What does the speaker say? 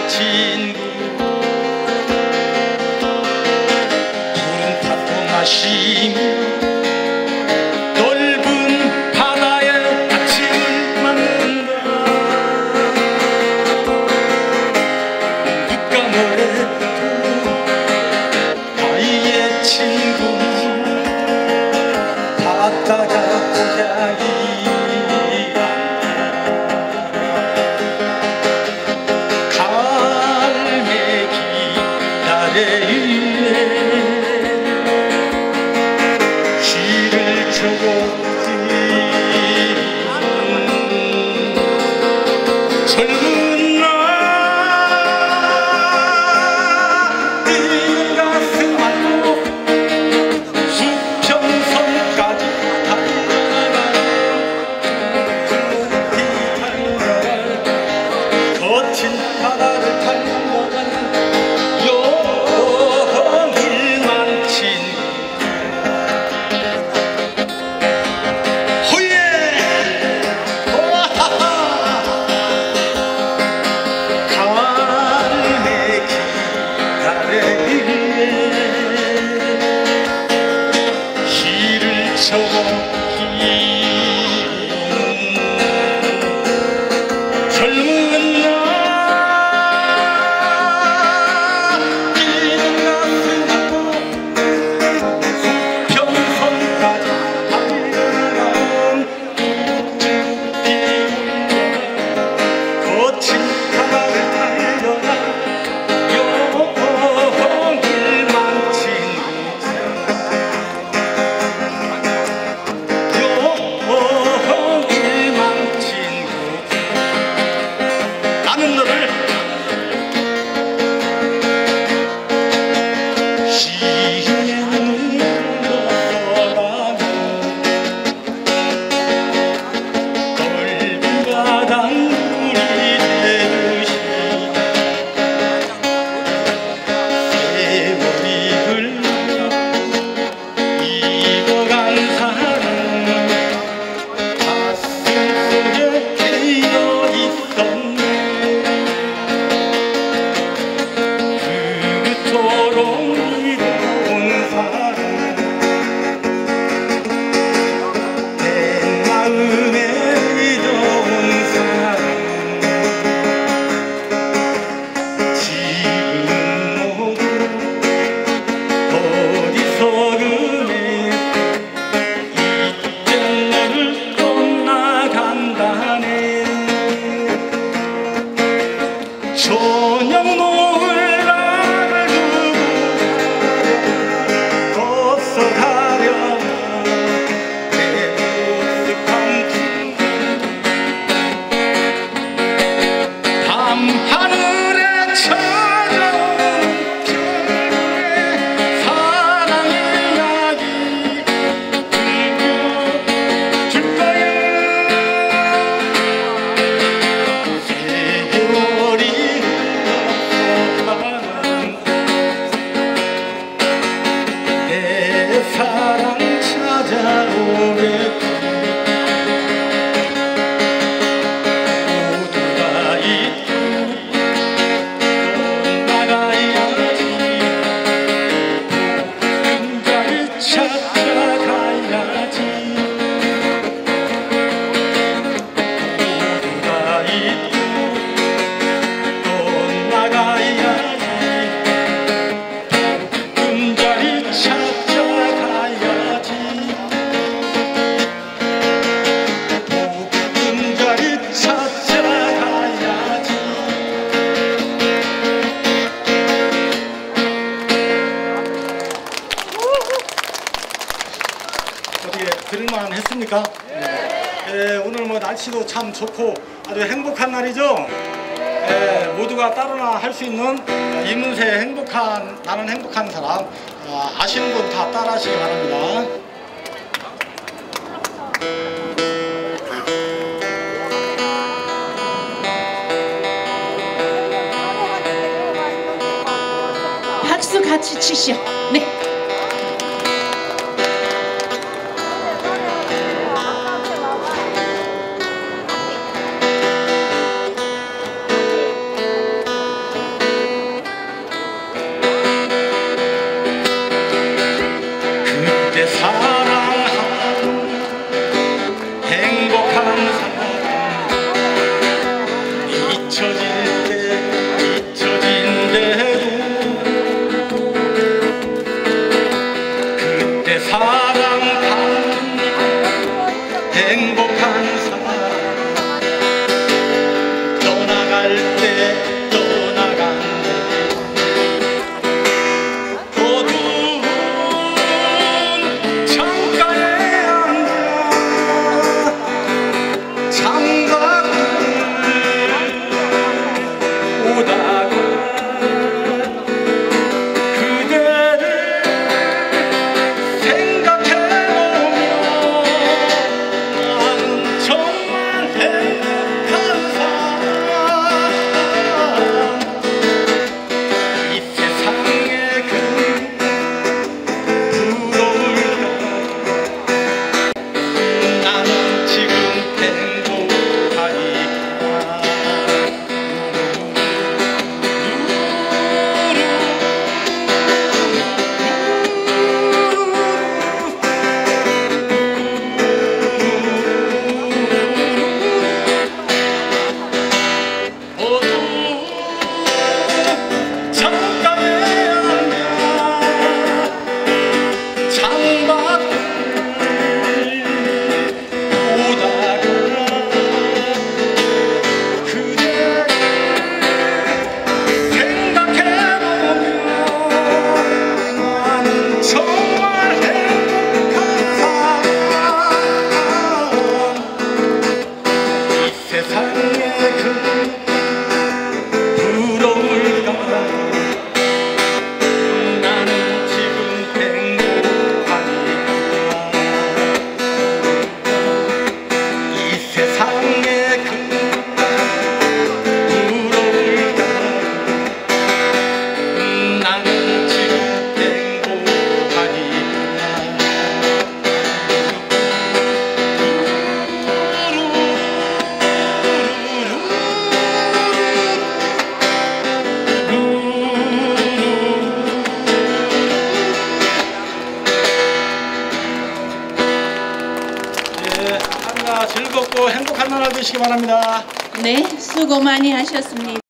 친구 푸른 팥도 마시며 넓은 바다에 아침을 맞는다. 누가 뭐래도 나의 친구 바다가 고향이 시를 적었지. 젊은 날 뛰는 가슴 안고 수평선까지 달려가는 거친 바다를 달려가는 들을만 했습니까? 네, 오늘 뭐 날씨도 참 좋고 아주 행복한 날이죠? 네, 모두가 따로나 할 수 있는 이문세의 행복한, 나는 행복한 사람, 아시는 분 다 따라 하시기 바랍니다. 박수 같이 치시오. 네. 행복한 사람 떠나갈 때 떠나간대 어두운 창가에 앉아 창밖을 오다가 그대를 생각해보면 나는 정말 행복한 사람 이 세상에 그 부러울까 나는 지금 즐겁고 행복한 나라 되시기 바랍니다. 네, 수고 많이 하셨습니다.